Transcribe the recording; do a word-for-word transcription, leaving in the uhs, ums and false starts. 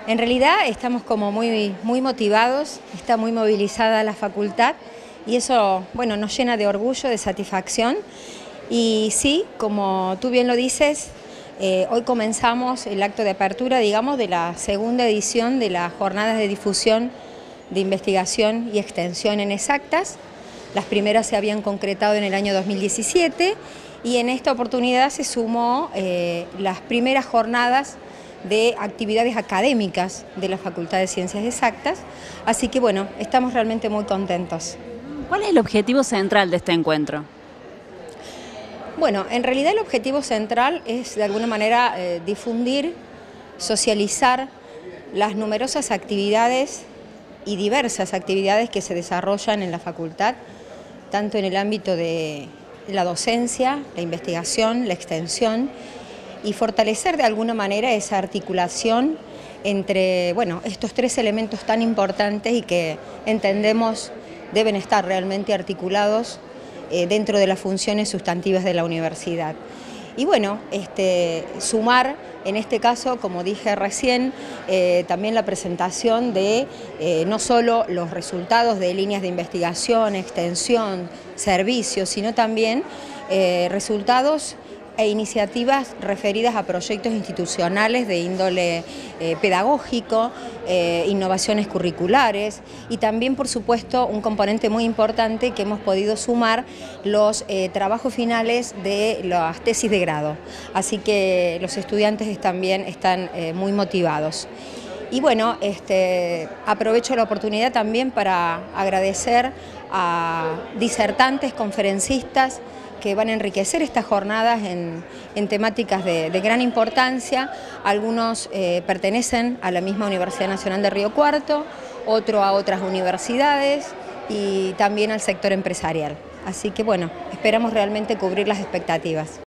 En realidad estamos como muy, muy motivados, está muy movilizada la facultad y eso, bueno, nos llena de orgullo, de satisfacción. Y sí, como tú bien lo dices, eh, hoy comenzamos el acto de apertura, digamos, de la segunda edición de las jornadas de difusión de investigación y extensión en exactas. Las primeras se habían concretado en el año dos mil diecisiete y en esta oportunidad se sumó eh, las primeras jornadas de actividades académicas de la Facultad de Ciencias Exactas, así que bueno, estamos realmente muy contentos. ¿Cuál es el objetivo central de este encuentro? Bueno, en realidad el objetivo central es de alguna manera eh, difundir, socializar las numerosas actividades y diversas actividades que se desarrollan en la facultad, tanto en el ámbito de la docencia, la investigación, la extensión, y fortalecer de alguna manera esa articulación entre, bueno, estos tres elementos tan importantes y que entendemos deben estar realmente articulados eh, dentro de las funciones sustantivas de la universidad. Y bueno, este, sumar, en este caso, como dije recién, eh, también la presentación de eh, no solo los resultados de líneas de investigación, extensión, servicios, sino también eh, resultados e iniciativas referidas a proyectos institucionales de índole eh, pedagógico, eh, innovaciones curriculares y también, por supuesto, un componente muy importante que hemos podido sumar, los eh, trabajos finales de las tesis de grado. Así que los estudiantes también están eh, muy motivados. Y bueno, este, aprovecho la oportunidad también para agradecer a disertantes, conferencistas, que van a enriquecer estas jornadas en, en temáticas de, de gran importancia. Algunos eh, pertenecen a la misma Universidad Nacional de Río Cuarto, otro a otras universidades y también al sector empresarial. Así que bueno, esperamos realmente cubrir las expectativas.